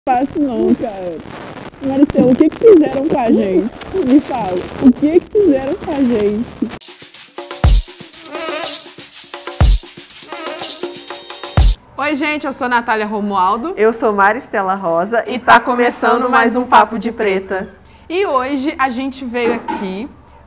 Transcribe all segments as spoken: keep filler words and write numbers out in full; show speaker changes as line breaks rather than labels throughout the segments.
Fácil não, cara. Maristela, o que que fizeram com a gente? Me fala, o que que fizeram com a gente?
Oi, gente, eu sou Natália Romualdo.
Eu sou Maristela Rosa
e tá começando mais um Papo de Preta. E hoje a gente veio aqui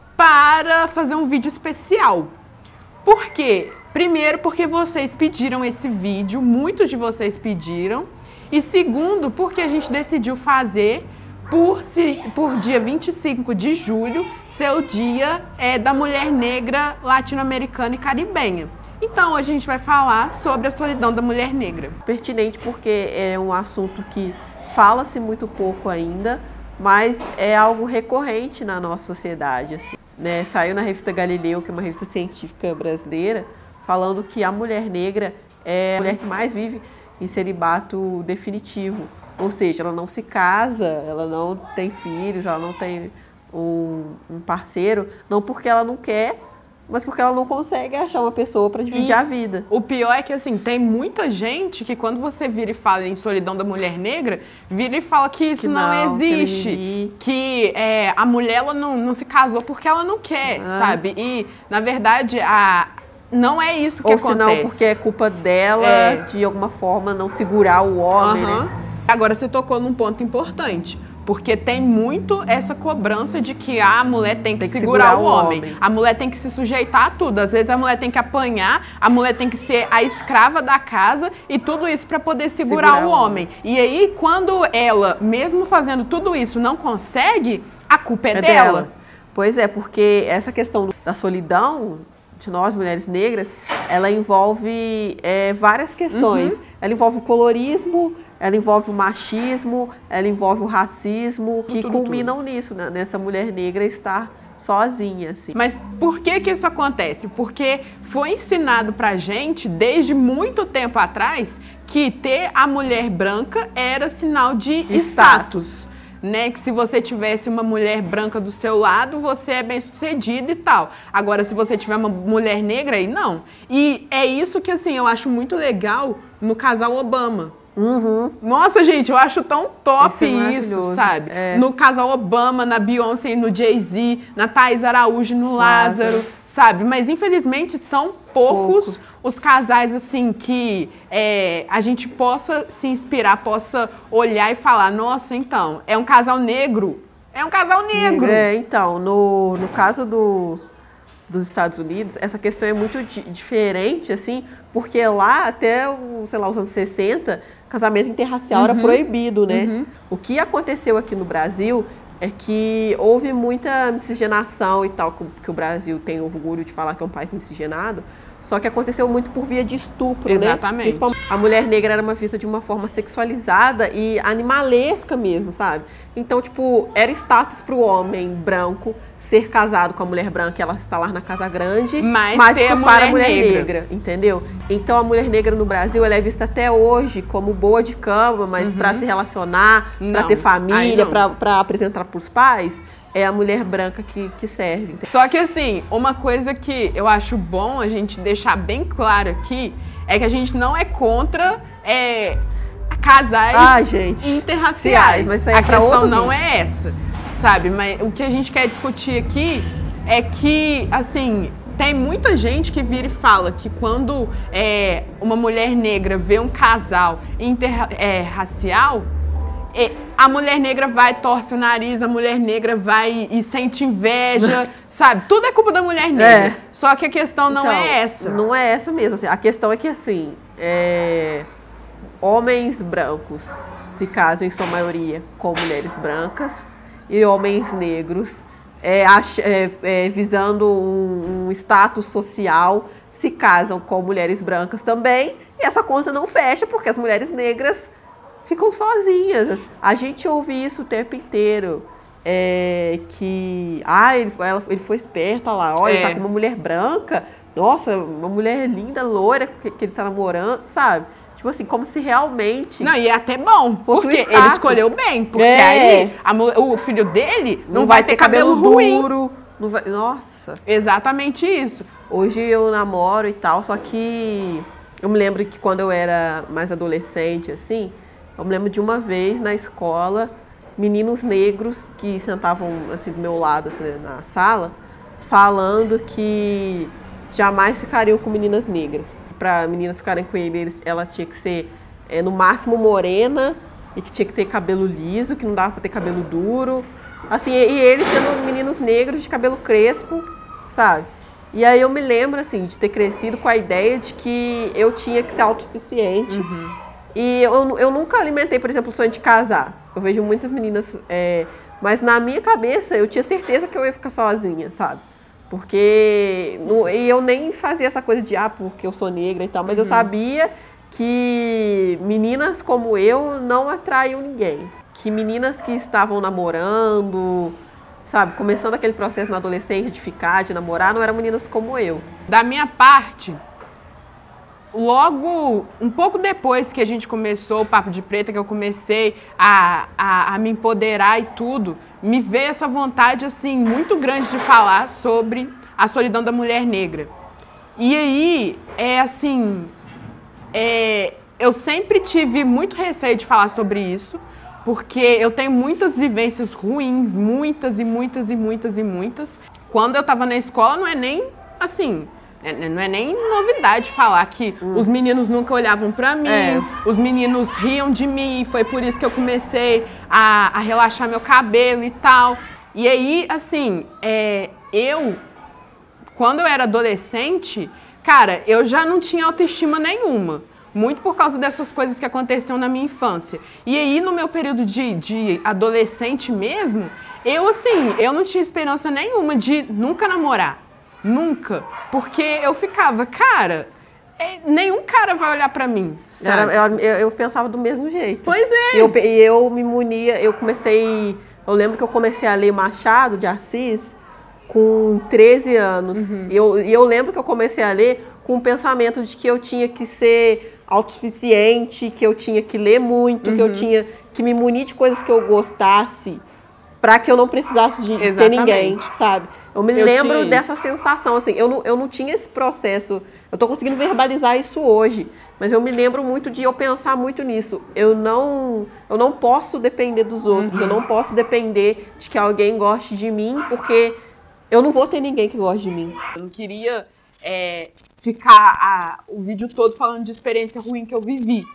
para fazer um vídeo especial. Por quê? Primeiro, porque vocês pediram esse vídeo, muitos de vocês pediram. E segundo, porque a gente decidiu fazer por, por dia vinte e cinco de julho, ser o dia é, da mulher negra latino-americana e caribenha. Então, hoje a gente vai falar sobre a solidão da mulher negra.
Pertinente porque é um assunto que fala-se muito pouco ainda, mas é algo recorrente na nossa sociedade. Assim, né? Saiu na revista Galileu, que é uma revista científica brasileira, falando que a mulher negra é a mulher que mais vive em celibato definitivo, ou seja, ela não se casa, ela não tem filhos, ela não tem um, um parceiro, não porque ela não quer, mas porque ela não consegue achar uma pessoa para dividir e a vida.
O pior é que, assim, tem muita gente que quando você vira e fala em solidão da mulher negra, vira e fala que isso que não, não existe, que, que é, a mulher ela não, não se casou porque ela não quer, ah. sabe? E, na verdade, a... não é isso que
Ou
acontece.
Ou senão porque é culpa dela, é. de alguma forma, não segurar o homem,
uhum.
né?
Agora, você tocou num ponto importante. Porque tem muito essa cobrança de que a mulher tem que, tem que segurar, segurar o homem. homem. A mulher tem que se sujeitar a tudo. Às vezes a mulher tem que apanhar, a mulher tem que ser a escrava da casa e tudo isso para poder segurar, segurar o homem. homem. E aí, quando ela, mesmo fazendo tudo isso, não consegue, a culpa é, é dela. dela.
Pois é, porque essa questão da solidão de nós, mulheres negras, ela envolve é, várias questões. Uhum. Ela envolve o colorismo, ela envolve o machismo, ela envolve o racismo, que tudo, culminam tudo. nisso, né? Nessa mulher negra estar sozinha. Assim.
Mas por que que isso acontece? Porque foi ensinado pra gente, desde muito tempo atrás, que ter a mulher branca era sinal de status. status. Né, que se você tivesse uma mulher branca do seu lado, você é bem sucedido e tal. Agora, se você tiver uma mulher negra, aí não. E é isso que, assim, eu acho muito legal no casal Obama.
Uhum.
Nossa, gente, eu acho tão top
isso, é
isso, sabe?
É.
No casal Obama, na Beyoncé e no Jay-Z, na Thaís Araújo e no Lázaro, Lázaro, sabe? Mas, infelizmente, são poucos, poucos. os casais, assim, que é, a gente possa se inspirar, possa olhar e falar, nossa, então, é um casal negro, é um casal negro.
É, então, no, no caso do... dos Estados Unidos, essa questão é muito diferente, assim, porque lá até, sei lá, os anos sessenta, casamento interracial uhum. era proibido, né? Uhum. O que aconteceu aqui no Brasil é que houve muita miscigenação e tal, que o Brasil tem orgulho de falar que é um país miscigenado, só que aconteceu muito por via de estupro,
Exatamente.
né? A mulher negra era uma vista de uma forma sexualizada e animalesca mesmo, sabe? Então, tipo, era status para o homem branco ser casado com a mulher branca e ela instalar na casa grande,
mas,
mas
ter a mulher,
a mulher
negra.
negra, entendeu? Então, a mulher negra no Brasil, ela é vista até hoje como boa de cama, mas uhum. para se relacionar, para ter família, para apresentar para os pais, é a mulher branca que, que serve. Entendeu?
Só que, assim, uma coisa que eu acho bom a gente deixar bem claro aqui é que a gente não é contra é, casais
ah, gente.
interraciais.
Mas
a questão não é essa, sabe? Mas o que a gente quer discutir aqui é que, assim, tem muita gente que vira e fala que quando é, uma mulher negra vê um casal interracial, é, a mulher negra vai, torce o nariz, a mulher negra vai e sente inveja, sabe? Tudo é culpa da mulher negra. É. Só que a questão não
então,
é essa.
Não é essa mesmo. Assim, a questão é que, assim, é, homens brancos se casam, em sua maioria, com mulheres brancas e homens negros, é, ach, é, é, visando um, um status social, se casam com mulheres brancas também, e essa conta não fecha porque as mulheres negras ficam sozinhas. A gente ouve isso o tempo inteiro. É, que, ah, ele, ela, ele foi esperto, olha lá, olha, é. ele tá com uma mulher branca, nossa, uma mulher linda, loira, que, que ele tá namorando, sabe? Tipo assim, como se realmente...
Não, e é até bom, porque ele escolheu bem, porque é. aí a, o filho dele não, não vai, vai ter, ter cabelo, cabelo ruim.
Duro, não vai, nossa.
Exatamente isso.
Hoje eu namoro e tal, só que eu me lembro que quando eu era mais adolescente, assim, Eu me lembro de uma vez na escola, meninos negros que sentavam assim do meu lado assim, na sala, falando que jamais ficariam com meninas negras. Para meninas ficarem com ele, ela tinha que ser é, no máximo morena e que tinha que ter cabelo liso, que não dava para ter cabelo duro. Assim, e eles sendo meninos negros de cabelo crespo, sabe? E aí eu me lembro assim de ter crescido com a ideia de que eu tinha que ser autossuficiente. Uhum. E eu, eu nunca alimentei, por exemplo, o sonho de casar. Eu vejo muitas meninas, é, mas na minha cabeça eu tinha certeza que eu ia ficar sozinha, sabe? Porque no, e eu nem fazia essa coisa de, ah, porque eu sou negra e tal, mas uhum. eu sabia que meninas como eu não atraíam ninguém. Que meninas que estavam namorando, sabe, começando aquele processo na adolescência de ficar, de namorar, não eram meninas como eu.
Da minha parte, logo, um pouco depois que a gente começou o Papo de Preta, que eu comecei a, a, a me empoderar e tudo, me veio essa vontade, assim, muito grande de falar sobre a solidão da mulher negra. E aí, é assim, é, eu sempre tive muito receio de falar sobre isso, porque eu tenho muitas vivências ruins, muitas e muitas e muitas e muitas. Quando eu estava na escola, não é nem, assim, não é nem novidade falar que hum. os meninos nunca olhavam pra mim, é. os meninos riam de mim, foi por isso que eu comecei a, a relaxar meu cabelo e tal. E aí, assim, é, eu, quando eu era adolescente, cara, eu já não tinha autoestima nenhuma. Muito por causa dessas coisas que aconteceram na minha infância. E aí, no meu período de, de adolescente mesmo, eu, assim, eu não tinha esperança nenhuma de nunca namorar. Nunca. Porque eu ficava, cara, é, nenhum cara vai olhar pra mim, sabe?
Era, eu, eu pensava do mesmo jeito.
Pois é.
E eu, eu me munia, eu comecei... Eu lembro que eu comecei a ler Machado de Assis com treze anos. Uhum. E eu, eu lembro que eu comecei a ler com o pensamento de que eu tinha que ser autossuficiente, que eu tinha que ler muito, uhum. que eu tinha que me munir de coisas que eu gostasse para que eu não precisasse de Exatamente. ter ninguém, sabe? Eu me eu lembro dessa sensação, assim, eu não, eu não tinha esse processo, eu tô conseguindo verbalizar isso hoje, mas eu me lembro muito de eu pensar muito nisso. Eu não, eu não posso depender dos outros, uhum. eu não posso depender de que alguém goste de mim, porque eu não vou ter ninguém que goste de mim.
Eu não queria é, ficar a, o vídeo todo falando de experiência ruim que eu vivi.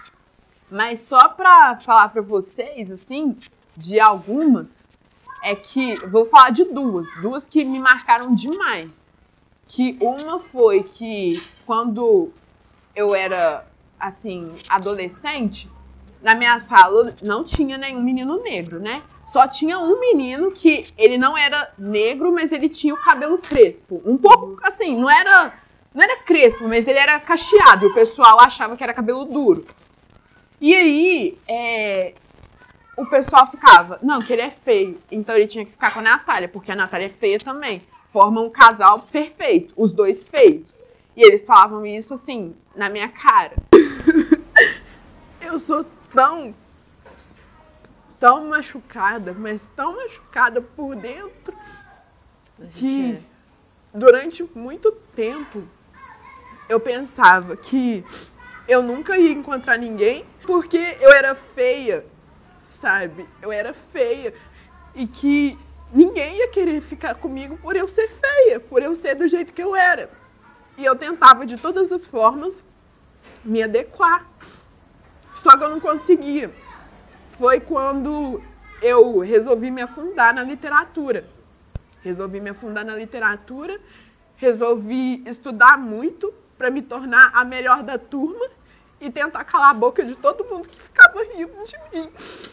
Mas só pra falar pra vocês, assim, de algumas, é que, vou falar de duas, duas que me marcaram demais. Que uma foi que quando eu era, assim, adolescente, na minha sala não tinha nenhum menino negro, né? Só tinha um menino que ele não era negro, mas ele tinha o cabelo crespo. Um pouco, assim, não era, não era crespo, mas ele era cacheado. E o pessoal achava que era cabelo duro. E aí, é, o pessoal ficava, não, que ele é feio. Então ele tinha que ficar com a Natália, porque a Natália é feia também. Formam um casal perfeito, os dois feios. E eles falavam isso, assim, na minha cara. Eu sou tão... tão machucada, mas tão machucada por dentro, que durante muito tempo eu pensava que eu nunca ia encontrar ninguém porque eu era feia, sabe? Eu era feia e que ninguém ia querer ficar comigo por eu ser feia, por eu ser do jeito que eu era. E eu tentava de todas as formas me adequar, só que eu não conseguia. Foi quando eu resolvi me afundar na literatura. Resolvi me afundar na literatura, resolvi estudar muito para me tornar a melhor da turma e tentar calar a boca de todo mundo que ficava rindo de mim.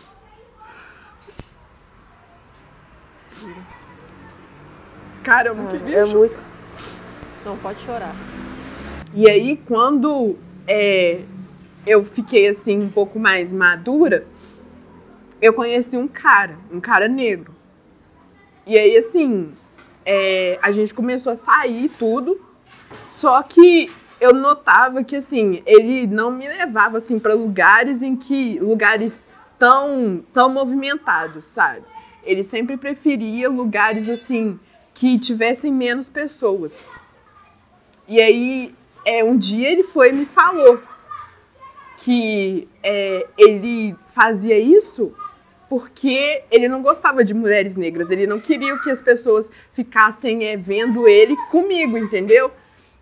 Cara, eu não
ah,
queria
é muito... Não, pode chorar.
E aí, quando é, eu fiquei assim um pouco mais madura, eu conheci um cara, um cara negro. E aí, assim, é, a gente começou a sair tudo, só que eu notava que, assim, ele não me levava, assim, para lugares em que, lugares tão, tão movimentados, sabe? Ele sempre preferia lugares, assim, que tivessem menos pessoas. E aí, é, um dia ele foi e me falou que é, ele fazia isso porque ele não gostava de mulheres negras. Ele não queria que as pessoas ficassem é, vendo ele comigo, entendeu?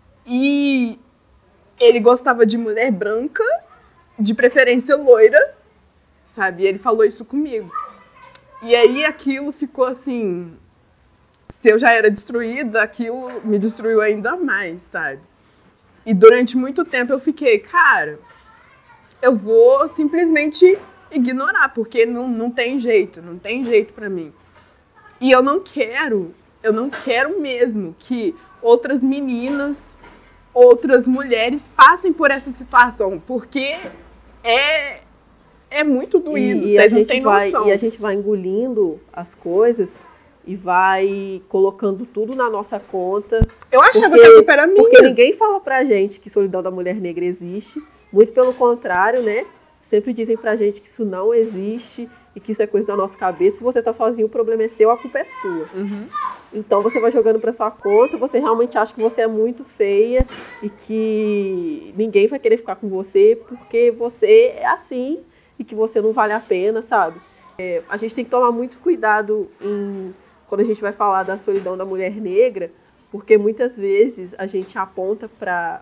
E ele gostava de mulher branca, de preferência loira, sabe? Ele falou isso comigo. E aí aquilo ficou assim... Se eu já era destruída, aquilo me destruiu ainda mais, sabe? E durante muito tempo eu fiquei, cara, eu vou simplesmente ignorar, porque não, não tem jeito, não tem jeito pra mim. E eu não quero, eu não quero mesmo que outras meninas, outras mulheres passem por essa situação, porque é, é muito doído,
e,
vocês
e
não têm noção.
Vai, e a gente vai engolindo as coisas e vai colocando tudo na nossa conta.
Eu achava
porque,
que a culpa era minha.
Porque ninguém fala pra gente que solidão da mulher negra existe. Muito pelo contrário, né? Sempre dizem pra gente que isso não existe e que isso é coisa da nossa cabeça. Se você tá sozinho, o problema é seu, a culpa é sua.
Uhum.
Então você vai jogando pra sua conta, você realmente acha que você é muito feia e que ninguém vai querer ficar com você porque você é assim e que você não vale a pena, sabe? É, a gente tem que tomar muito cuidado em... quando a gente vai falar da solidão da mulher negra, porque muitas vezes a gente aponta para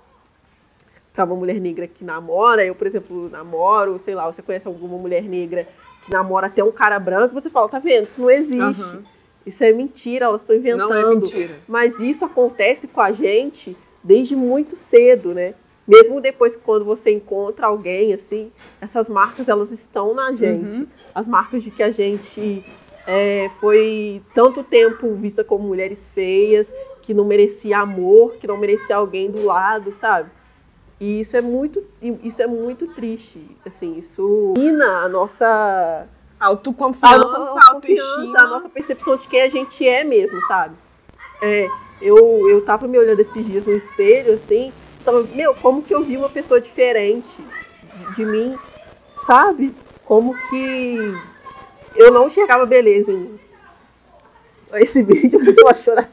para uma mulher negra que namora, eu, por exemplo, namoro, sei lá, você conhece alguma mulher negra que namora até um cara branco, você fala, tá vendo, isso não existe, uhum. Isso é mentira, elas estão inventando.
Não é mentira.
Mas isso acontece com a gente desde muito cedo, né? Mesmo depois, quando você encontra alguém, assim, essas marcas, elas estão na gente. Uhum. As marcas de que a gente... É, foi tanto tempo vista como mulheres feias, que não merecia amor, que não merecia alguém do lado, sabe? E isso é muito, isso é muito triste, assim, isso mina a nossa
autoconfiança,
a nossa autoestima, a nossa percepção de quem a gente é mesmo, sabe? É, eu, eu tava me olhando esses dias no espelho, assim, tava, meu, como que eu vi uma pessoa diferente de, de mim, sabe? Como que eu não enxergava beleza em mim. Esse vídeo, a pessoa chorar.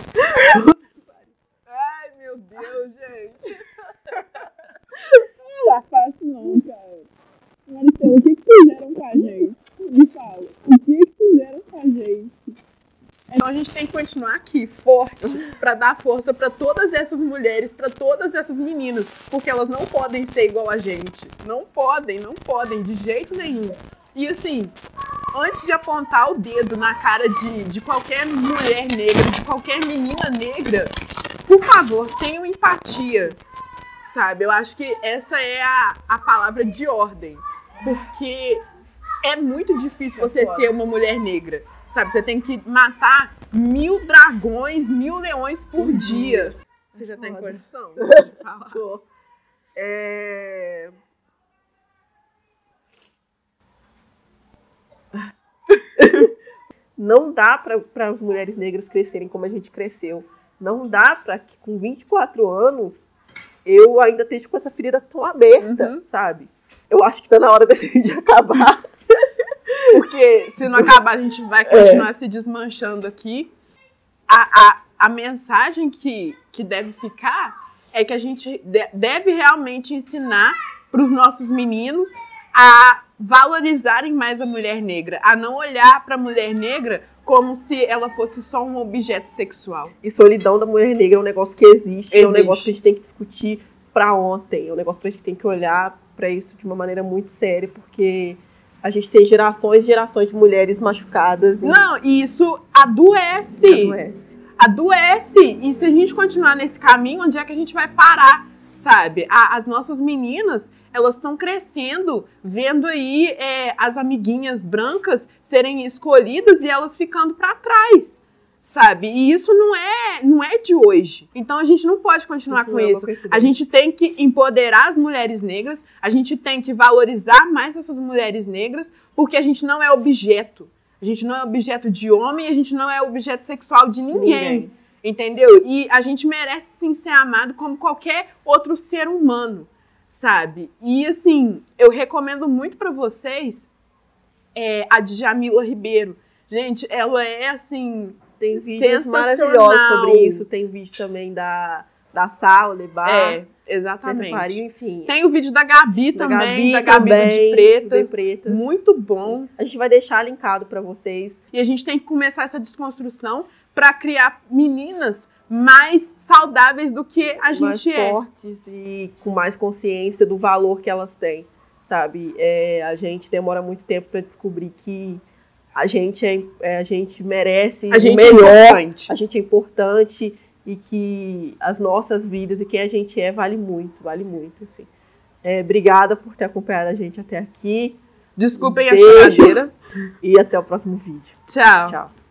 Ai, meu Deus, gente.
Não tá fácil não, cara. Marcelo, o que que fizeram com a gente? Me fala. O que que fizeram com a gente?
Então a gente tem que continuar aqui, forte, pra dar força pra todas essas mulheres, pra todas essas meninas, porque elas não podem ser igual a gente. Não podem, não podem, de jeito nenhum. E assim, antes de apontar o dedo na cara de, de qualquer mulher negra, de qualquer menina negra, por favor, tenham empatia, sabe? Eu acho que essa é a, a palavra de ordem, porque é muito difícil você ser uma mulher negra, sabe? Você tem que matar mil dragões, mil leões por uhum. dia. Você já tem condição de falar?
É... Não dá para as mulheres negras crescerem como a gente cresceu. Não dá para que com vinte e quatro anos eu ainda esteja com essa ferida tão aberta, uhum. sabe? Eu acho que tá na hora desse vídeo acabar.
Porque se não acabar, a gente vai continuar é. se desmanchando aqui. A, a, a mensagem que, que deve ficar é que a gente de, deve realmente ensinar para os nossos meninos a valorizarem mais a mulher negra, a não olhar para a mulher negra como se ela fosse só um objeto sexual.
E solidão da mulher negra é um negócio que existe, existe. É um negócio que a gente tem que discutir para ontem, é um negócio que a gente tem que olhar para isso de uma maneira muito séria, porque a gente tem gerações e gerações de mulheres machucadas. E...
Não, e isso adoece.
Adoece.
Adoece. E se a gente continuar nesse caminho, onde é que a gente vai parar, sabe? A, as nossas meninas, elas estão crescendo, vendo aí é, as amiguinhas brancas serem escolhidas e elas ficando para trás, sabe? E isso não é, não é de hoje. Então a gente não pode continuar isso com isso. A gente tem que empoderar as mulheres negras, a gente tem que valorizar mais essas mulheres negras, porque a gente não é objeto. A gente não é objeto de homem, a gente não é objeto sexual de ninguém. ninguém. Entendeu? E a gente merece sim ser amado como qualquer outro ser humano, sabe? E assim, eu recomendo muito pra vocês é, a Djamila Ribeiro. Gente, ela é assim...
Tem vídeos maravilhosos sobre isso. Tem vídeo também da da Sal, Lebar,
É, exatamente.
Preta Pariu, enfim.
Tem o vídeo da Gabi
Da
também,
Gabi
da Gabi
também,
de Pretas.
de Pretas.
Muito bom.
A gente vai deixar linkado para vocês.
E a gente tem que começar essa desconstrução para criar meninas mais saudáveis do que a gente
mais
é.
fortes e com mais consciência do valor que elas têm, sabe? É, a gente demora muito tempo para descobrir que a gente, é, é, a gente merece
A gente
o melhor,
é importante.
a gente é importante e que as nossas vidas e quem a gente é vale muito, vale muito, assim. É, obrigada por ter acompanhado a gente até aqui.
Desculpem
Beijo.
a choradeira.
E até o próximo vídeo.
Tchau.
Tchau.